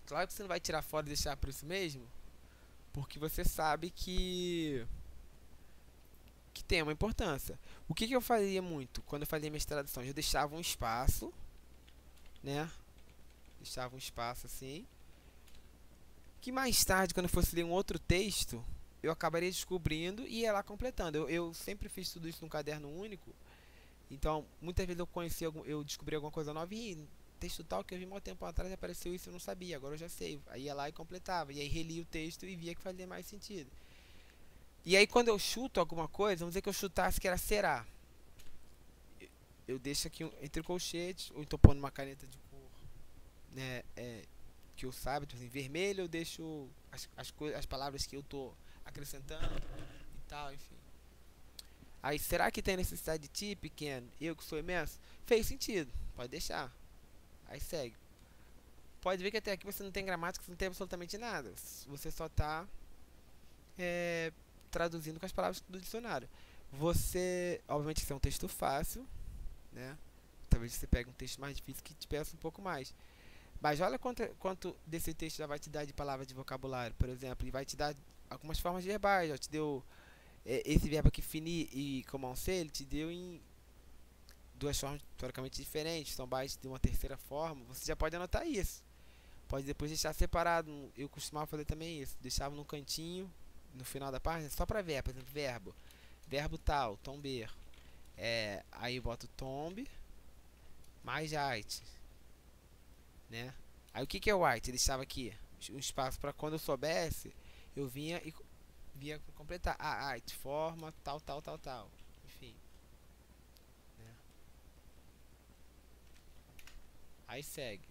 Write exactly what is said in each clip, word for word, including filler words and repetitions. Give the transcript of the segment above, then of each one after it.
Claro que você não vai tirar fora e deixar por isso mesmo, porque você sabe que que tem uma importância. O que, que eu fazia muito quando eu fazia minhas traduções? Eu deixava um espaço, né? Deixava um espaço assim, que mais tarde, quando eu fosse ler um outro texto, eu acabaria descobrindo e ia lá completando. Eu, eu sempre fiz tudo isso num caderno único, então muitas vezes eu conheci, algum, eu descobri alguma coisa nova e texto tal que eu vi muito tempo atrás apareceu isso e eu não sabia, agora eu já sei. Aí ia lá e completava, e aí relia o texto e via que fazia mais sentido. E aí quando eu chuto alguma coisa, vamos dizer que eu chutasse que era será. Eu deixo aqui um, entre colchetes, ou então pondo uma caneta de cor, né, é, que eu saiba, tipo assim, vermelho eu deixo as, as, as palavras que eu tô acrescentando e tal, enfim. Aí, será que tem necessidade de ti, pequeno? Eu que sou imenso? Fez sentido, pode deixar. Aí segue. Pode ver que até aqui você não tem gramática, você não tem absolutamente nada. Você só está é, traduzindo com as palavras do dicionário. Você, obviamente, isso é um texto fácil, né? Talvez você pegue um texto mais difícil que te peça um pouco mais. Mas olha quanto, quanto desse texto já vai te dar de palavras de vocabulário, por exemplo, e vai te dar algumas formas verbais. Já te deu é, esse verbo aqui, finir e commencer, ele te deu em duas formas teoricamente diferentes. Então, basta de uma terceira forma. Você já pode anotar isso. Pode depois deixar separado. Eu costumava fazer também isso. Deixava num cantinho, no final da página, só para ver, por exemplo, verbo. Verbo tal, tomber. É, aí eu boto tombe mais ait, né? Aí o que, que é o white? Ele estava aqui um espaço para quando eu soubesse, eu vinha e vinha completar. Ah, white, forma, tal, tal, tal, tal. Enfim, né? Aí segue.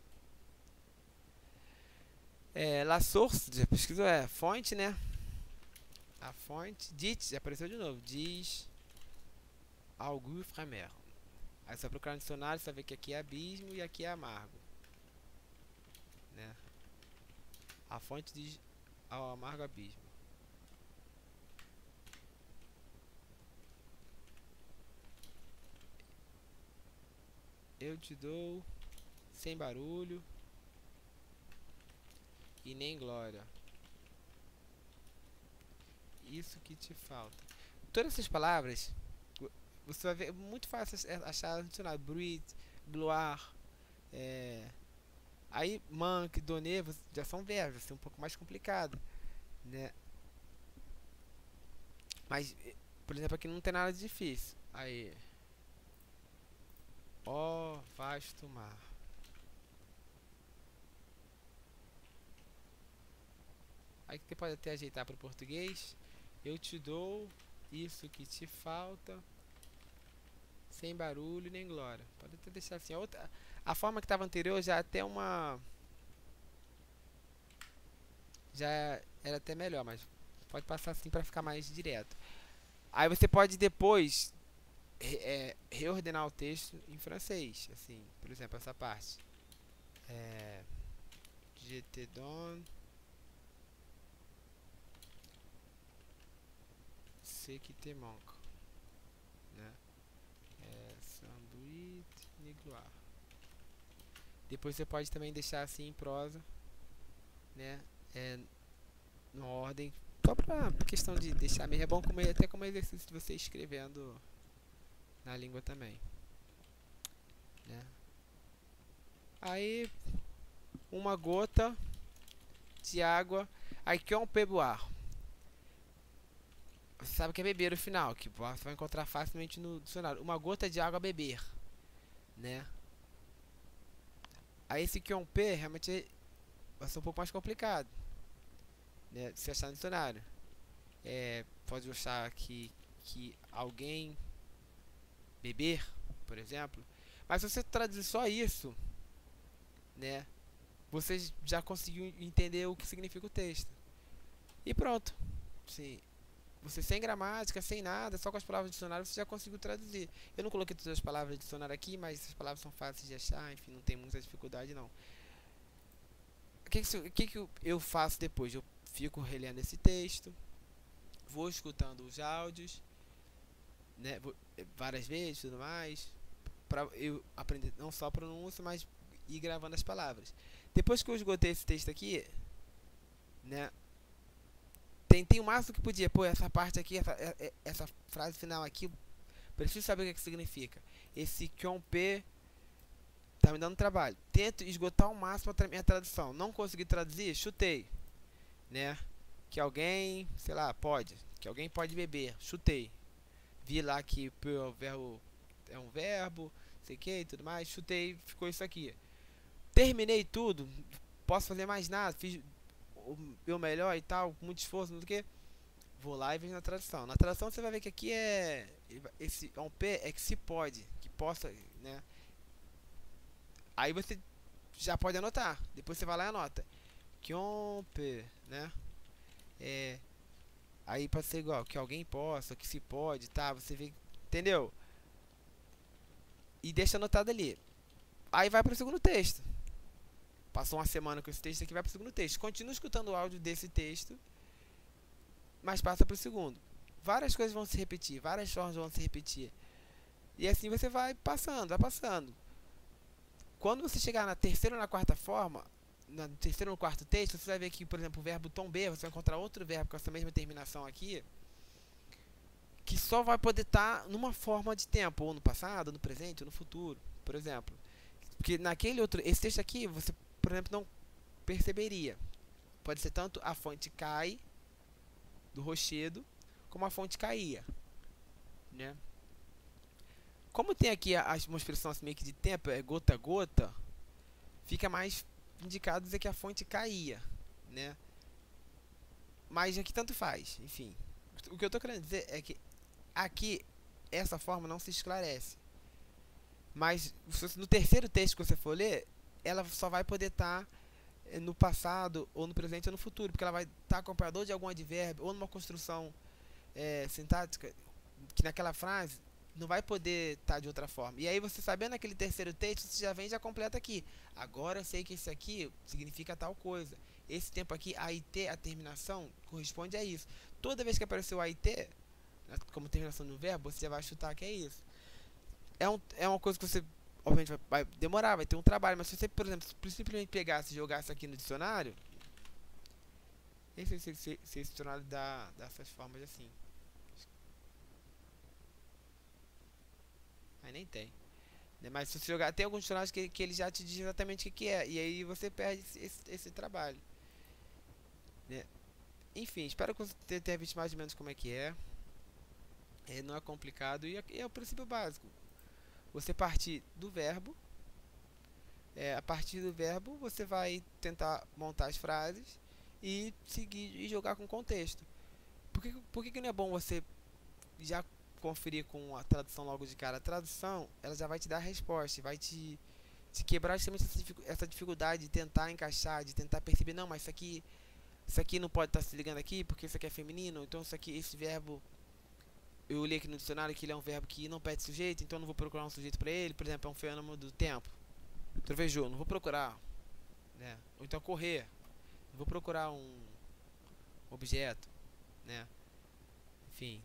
É, la source, já pesquisou, é fonte, né? A fonte. Dit, já apareceu de novo. Diz Auguste Framer. Aí você vai procurar no dicionário, você vai ver que aqui é abismo e aqui é amargo, né? A fonte diz ao amargo abismo. Eu te dou sem barulho e nem glória. Isso que te falta. Todas essas palavras, você vai ver, é muito fácil achar no dicionário. Bruit, gloire, é... aí manque, donner, já são verbos, assim, um pouco mais complicado, né? Mas, por exemplo, aqui não tem nada de difícil. Aí, ó vasto mar. Aí que você pode até ajeitar para o português. Eu te dou isso que te falta, sem barulho nem glória. Pode até deixar assim. A, outra, a forma que estava anterior já é até uma... já era até melhor, mas pode passar assim para ficar mais direto. Aí você pode depois re, é, reordenar o texto em francês. Assim, por exemplo, essa parte. É, Je te donne ce qui te manque, né? É, sanduíche de gloire. Depois você pode também deixar assim em prosa, né? É, na ordem, só pra questão de deixar mesmo. É bom como, até como exercício de você escrevendo na língua também, né? Aí, uma gota de água. Aí que é um peboar. Você sabe que é beber o final, que você vai encontrar facilmente no dicionário. Uma gota de água a beber, né? Aí esse que é um P realmente vai ser um pouco mais complicado, né? De se achar no dicionário. É, pode achar que, que alguém beber, por exemplo. Mas se você traduzir só isso, né? Você já conseguiu entender o que significa o texto. E pronto. Sim. Você sem gramática, sem nada, só com as palavras do dicionário você já conseguiu traduzir. Eu não coloquei todas as palavras do dicionário aqui, mas essas palavras são fáceis de achar, enfim, não tem muita dificuldade não. O que, que, que, que eu faço depois? Eu fico relendo esse texto, vou escutando os áudios, né, vou, várias vezes, tudo mais, para eu aprender não só a pronúncia, mas ir gravando as palavras. Depois que eu esgotei esse texto aqui, né? Tentei o máximo que podia. Pô, essa parte aqui, essa, é- é- essa frase final aqui, preciso saber o que, é que significa. Esse Kyonpe tá me dando trabalho. Tento esgotar ao máximo a tra minha tradução. Não consegui traduzir, chutei, né? Que alguém, sei lá, pode. Que alguém pode beber. Chutei. Vi lá que o verbo é um verbo, sei que e tudo mais. Chutei, ficou isso aqui. Terminei tudo. Posso fazer mais nada. Fiz o meu melhor e tal, com muito esforço, não sei o que. Vou lá e vejo na tradução. Na tradução você vai ver que aqui é esse é um P é que se pode, que possa, né? Aí você já pode anotar. Depois você vai lá e anota. Kyonpe, né? É, aí pode ser igual, que alguém possa, que se pode, tá? Você vê, entendeu? E deixa anotado ali. Aí vai pro segundo texto. Passou uma semana com esse texto aqui, vai pro segundo texto. Continua escutando o áudio desse texto, mas passa pro segundo. Várias coisas vão se repetir, várias formas vão se repetir. E assim você vai passando, vai passando. Quando você chegar na terceira ou na quarta forma, no terceiro ou no quarto texto, você vai ver que, por exemplo, o verbo tomber, você vai encontrar outro verbo com essa mesma terminação aqui, que só vai poder estar numa forma de tempo, ou no passado, ou no presente, ou no futuro, por exemplo. Porque naquele outro, esse texto aqui, você, por exemplo, não perceberia. Pode ser tanto a fonte cai do rochedo, como a fonte caía, né? Como tem aqui a, uma expressão assim, meio que de tempo, é gota a gota, fica mais indicado dizer que a fonte caía, né? Mas aqui tanto faz, enfim. O que eu estou querendo dizer é que aqui essa forma não se esclarece. Mas no terceiro texto que você for ler, ela só vai poder estar tá no passado, ou no presente, ou no futuro, porque ela vai estar tá acompanhada de algum advérbio, ou numa construção é, sintática, que naquela frase não vai poder estar tá de outra forma. E aí você sabendo aquele terceiro texto, você já vem e já completa aqui. Agora eu sei que esse aqui significa tal coisa. Esse tempo aqui, A I T, a terminação, corresponde a isso. Toda vez que aparecer o A I T, como terminação do verbo, você já vai chutar que é isso. É, um, é uma coisa que você, obviamente, vai, vai demorar, vai ter um trabalho. Mas se você, por exemplo, simplesmente pegasse e jogasse aqui no dicionário, esse, esse, esse, esse dicionário dá, dá essas formas assim. Aí nem tem. Né? Mas se você jogar, tem alguns dicionários que, que ele já te diz exatamente o que, que é. E aí você perde esse, esse, esse trabalho. Né? Enfim, espero que você tenha visto mais ou menos como é que é. É, não é complicado e é, é o princípio básico. Você partir do verbo, é, a partir do verbo você vai tentar montar as frases e seguir e jogar com contexto. Por que, por que, que não é bom você já conferir com a tradução logo de cara? A tradução ela já vai te dar a resposta, vai te, te quebrar justamente essa dificuldade de tentar encaixar, de tentar perceber, não, mas isso aqui, isso aqui não pode estar se ligando aqui porque isso aqui é feminino, então isso aqui, esse verbo eu li aqui no dicionário que ele é um verbo que não pede sujeito, então eu não vou procurar um sujeito para ele. Por exemplo, é um fenômeno do tempo. Trovejou, não vou procurar, né? Ou então correr, não vou procurar um objeto, né? Enfim,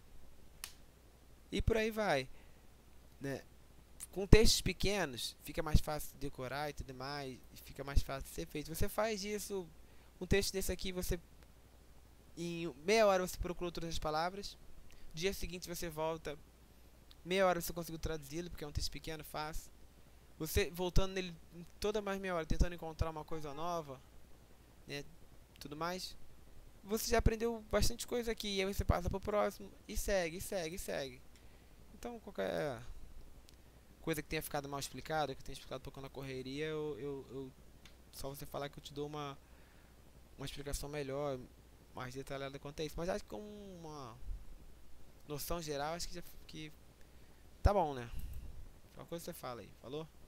e por aí vai, né? Com textos pequenos fica mais fácil de decorar e tudo mais, e fica mais fácil de ser feito. Você faz isso, um texto desse aqui, você em meia hora você procura todas as palavras. Dia seguinte você volta, meia hora você conseguiu traduzi-lo, porque é um texto pequeno, fácil. Você voltando nele toda mais meia hora, tentando encontrar uma coisa nova, né, tudo mais. Você já aprendeu bastante coisa aqui, e aí você passa pro próximo, e segue, e segue, e segue. Então, qualquer coisa que tenha ficado mal explicada, que eu tenha explicado um pouco na correria, eu, eu, eu só você falar que eu te dou uma, uma explicação melhor, mais detalhada quanto a isso. Mas acho que com uma noção geral, acho que já que tá bom, né? Qualquer coisa você fala aí, falou?